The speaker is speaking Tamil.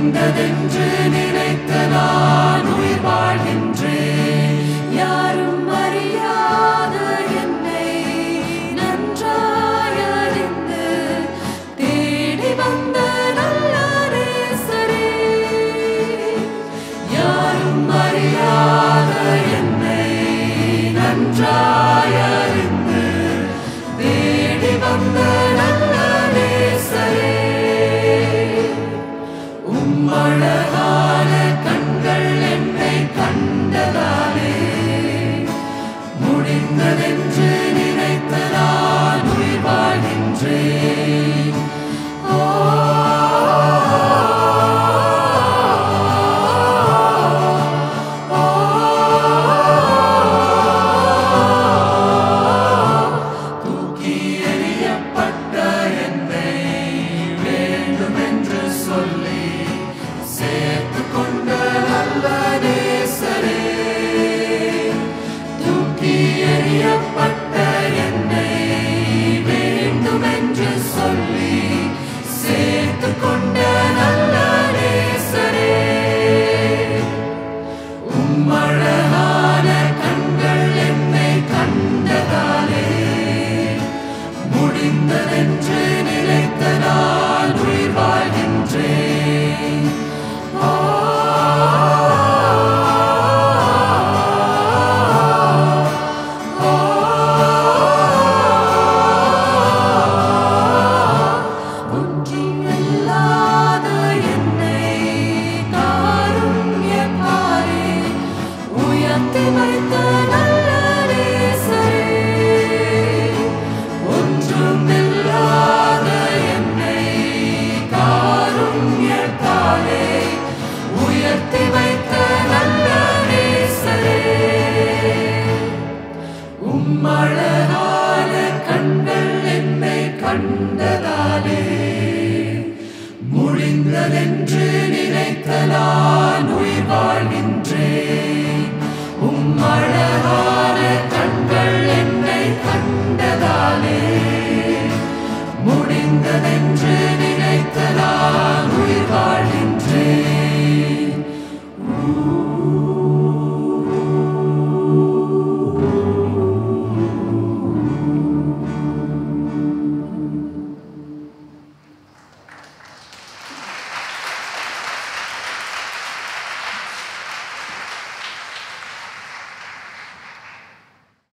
முடிந்ததென்று நினைத்த நான் உயிர் வாழ்கின்றேன். யாரும் அறியாத என்னை நன்றாய் அறிந்து தேடி வந்த நல்ல நேசரே, யாரும் அறியாத என்னை நன்றாய் அறிந்து தேடி வந்த நல்ல நேசரே, அழகான கண்கள் என்னை கண்டதாலே முடிந்ததென்று நினைத்த நான் உயிர் வாழ்கின்றேன். தூக்கி எறியப்பட்ட என்னை வேண்டுமென்று சொல்லி சேர்த்து கொண்ட நல்ல நேசரே, தூக்கி எறியப்பட்ட என்னை வேண்டுமென்று சொல்லி சேர்த்து கொண்ட நல்ல நேசரே, அழகான கண்கள் என்னை கண்டதாலே முடிந்ததென்று நினைத்த நான் உயிர் வாழ்கின்றேன். அழகான கண்கள் என்னை கண்டதாலே முடிந்ததென்று நினைத்த நான் உயிர் வாழ்கின்றேன். அழகான கண்கள் என்னை கண்டதாலே முடிந்ததென்று நினைத்த நான் உயிர் வாழ்கின்றேன்.